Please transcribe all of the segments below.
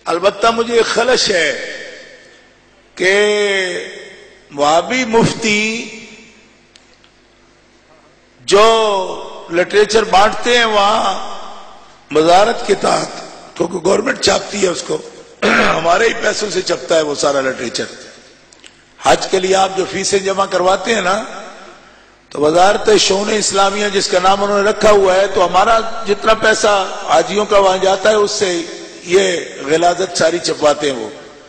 البتہ مجھے ایک خلش ہے کہ وہابی مفتی جو لٹریچر بانٹتے ہیں وہاں وزارت کے تحت، کیونکہ گورنمنٹ چھاپتی ہے اس کو، ہمارے ہی پیسوں سے چھپتا ہے وہ سارا لٹریچر۔ حج کے لیے آپ جو فیسیں جمع کرواتے ہیں نا، تو وزارت شؤون اسلامیہ جس کا نام انہوں نے رکھا ہوا ہے، تو ہمارا جتنا پیسہ حاجیوں کا وہاں جاتا ہے اس سے یہ غلاظت ساری چھپواتے ہیں وہ،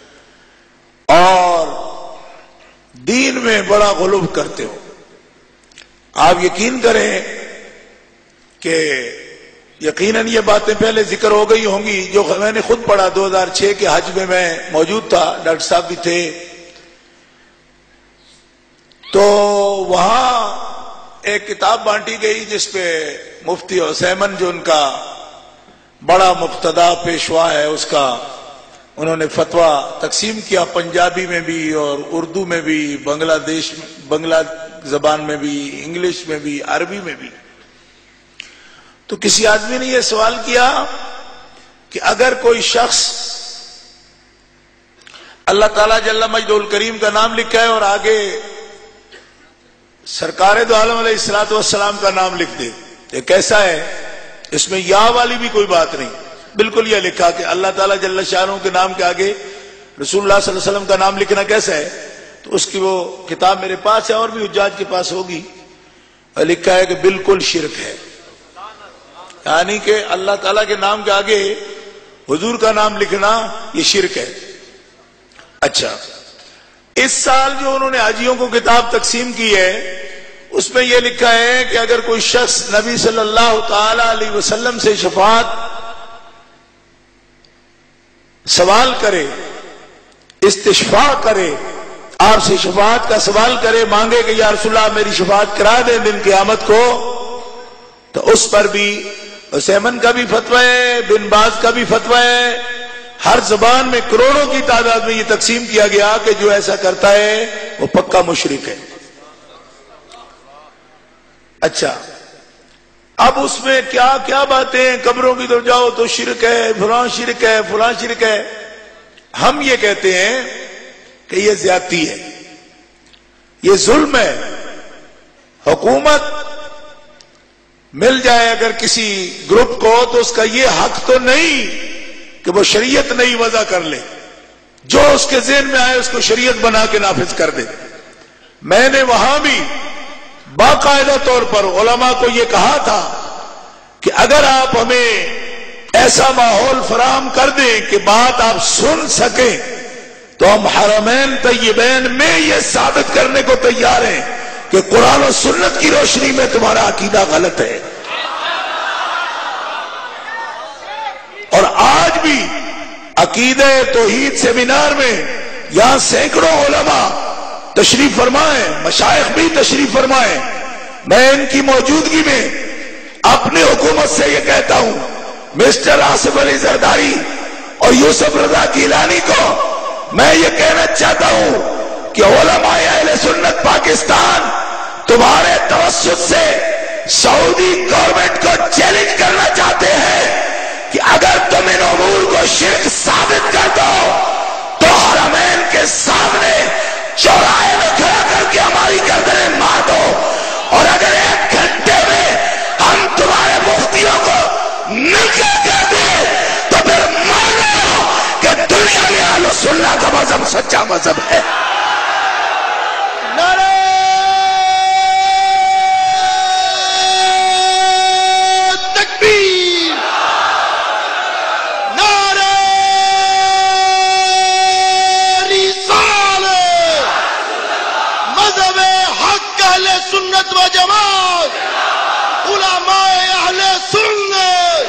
اور دین میں بڑا غلو کرتے ہو۔ آپ یقین کریں کہ یقیناً یہ باتیں پہلے ذکر ہو گئی ہوں گی، جو میں نے خود پڑھا 2006 کے حج میں موجود تھا، ڈاکٹر صاحب بھی تھے، تو وہاں ایک کتاب بانٹی گئی جس پہ مفتی عثیمن جو ان کا بڑا مقتدا پیشوا ہے، اس کا انہوں نے فتویٰ تقسیم کیا، پنجابی میں بھی اور اردو میں بھی، بنگلہ زبان میں بھی، انگلش میں بھی، عربی میں بھی۔ تو کسی آدمی نے یہ سوال کیا کہ اگر کوئی شخص اللہ تعالیٰ جل مجدہ الکریم کا نام لکھا ہے اور آگے سرکار دو عالم علیہ الصلوۃ والسلام کا نام لکھ دے، یہ کیسا ہے؟ اس میں یا والی بھی کوئی بات نہیں، بالکل یہ لکھا کہ اللہ تعالیٰ جل شانہ کے نام کے آگے رسول اللہ صلی اللہ علیہ وسلم کا نام لکھنا کیسا ہے؟ تو اس کی وہ کتاب میرے پاس ہے اور بھی حجاج کے پاس ہوگی، لکھا ہے کہ بالکل شرک ہے، یعنی کہ اللہ تعالیٰ کے نام کے آگے حضور کا نام لکھنا یہ شرک ہے۔ اچھا، اس سال جو انہوں نے حاجیوں کو کتاب تقسیم کی ہے اس میں یہ لکھا ہے کہ اگر کوئی شخص نبی صلی اللہ تعالی علیہ وسلم سے شفاعت سوال کرے، استشفاء کرے، آپ سے شفاعت کا سوال کرے، مانگے کہ یا رسول اللہ میری شفاعت کرا دیں دن قیامت کو، تو اس پر بھی عثیمن کا بھی فتویٰ ہے، بن باز کا بھی فتویٰ ہے، ہر زبان میں کروڑوں کی تعداد میں یہ تقسیم کیا گیا کہ جو ایسا کرتا ہے وہ پکا مشرک ہے۔ اچھا، اب اس میں کیا کیا باتیں، قبروں کی طرف جاؤ تو شرک ہے، فلاں شرک ہے، فلاں شرک ہے۔ ہم یہ کہتے ہیں کہ یہ زیادتی ہے، یہ ظلم ہے۔ حکومت مل جائے اگر کسی گروپ کو تو اس کا یہ حق تو نہیں کہ وہ شریعت نہیں وضع کر لے، جو اس کے ذہن میں آئے اس کو شریعت بنا کے نافذ کر دے۔ میں نے وہاں بھی باقاعدہ طور پر علماء کو یہ کہا تھا کہ اگر آپ ہمیں ایسا ماحول فراہم کر دیں کہ بات آپ سن سکیں تو ہم حرمین طیبین میں یہ ثابت کرنے کو تیار ہیں کہ قرآن و سنت کی روشنی میں تمہارا عقیدہ غلط ہے۔ اور آج بھی عقیدہ توحید سیمینار میں یہاں سینکڑوں علماء تشریف فرمائیں، مشائخ بھی تشریف فرمائیں، میں ان کی موجودگی میں اپنی حکومت سے یہ کہتا ہوں، مسٹر آصف علی زرداری اور یوسف رضا گیلانی کو میں یہ کہنا چاہتا ہوں کہ علماء اہل سنت پاکستان تمہارے توسط سے سعودی گورنمنٹ کو چیلنج کرنا چاہتے ہیں کہ اگر تم ان امور کو شرک ثابت کر دو تو حرمین کے سامنے چوراہے میں کھڑا کر کے ہماری گردنیں مار دو، اور اگر 1 گھنٹے میں ہم تمہارے مفتیوں کو ننگے کر دیں تو پھر مان لو کہ دنیا میں اہل سنت کا مذہب سچا مذہب ہے۔ سنت و جماعت، علماء اہل سنت،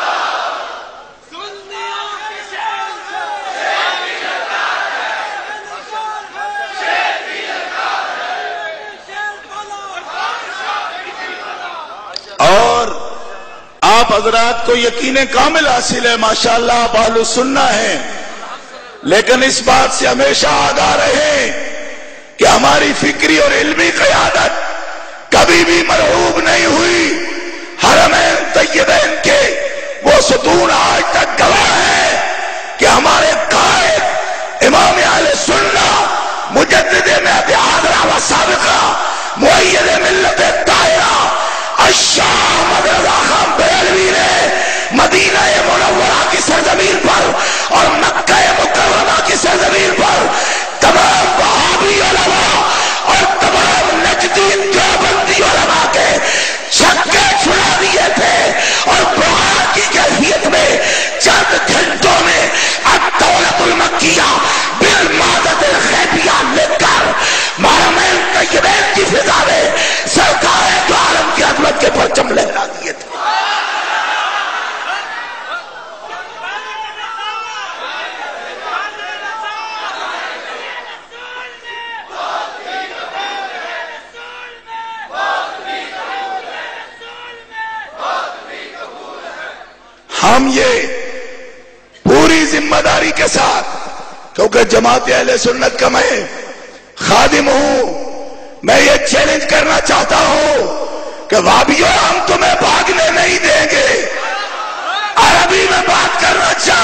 اور آپ حضرات کو یقین کامل حاصل ہے، ماشاءاللہ آپ اہل السنہ ہیں، لیکن اس بات سے ہمیشہ آگاہ رہیں کہ ہماری فکری اور علمی قیادت کبھی بھی مرعوب نہیں ہوئی۔ حرمین طیبین کے وہ ستون آج تک گواہ ہے کہ ہمارا ہم یہ پوری ذمہ داری کے ساتھ، کیونکہ جماعت اہل سنت کا میں خادم ہوں، میں یہ چیلنج کرنا چاہتا ہوں کہ وہابیوں ہم تمہیں بھاگنے نہیں دیں گے۔ عربی میں بات کرنا چاہتا